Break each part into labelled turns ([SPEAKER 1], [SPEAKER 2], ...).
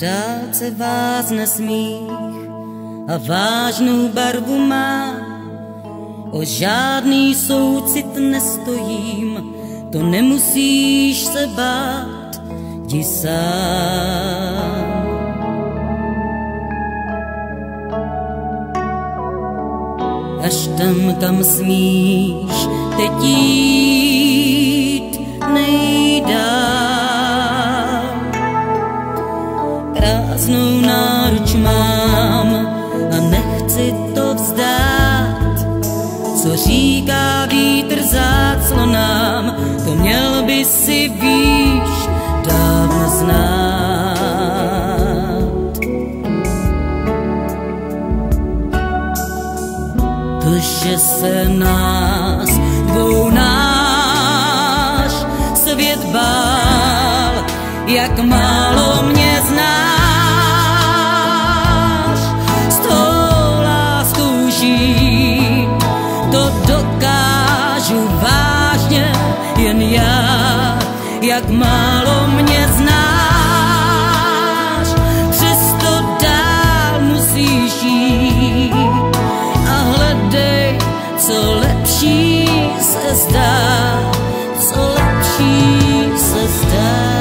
[SPEAKER 1] dálce vázne smích a vážnou barvu má. O žádný soucit nestojím, to nemusíš se bát, jdi sám. Až tam, kam smíš teď jít, nejdál. Prázdnou náruč mám a nechci to vzdát. Co říká vítr záclonám, to měl by si víš dávno znát. To, že se nás dvou náš svět bál, jak málo mě znáš. S tou láskou žít, to dokážu vážně jen já, jak málo mě znáš. Přesto dál musíš jít a hledej, co lepší se zdá, co lepší se zdá.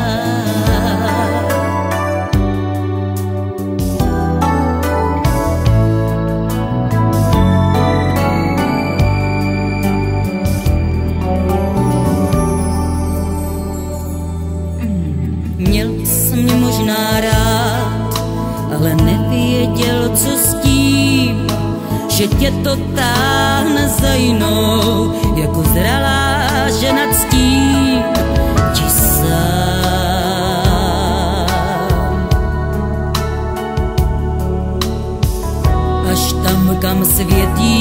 [SPEAKER 1] Měl jsem mě možná rád, ale nevěděl, co s tím, že tě to táhne za jinou, jako zralá žena ctím ti sám. Až tam, kam svět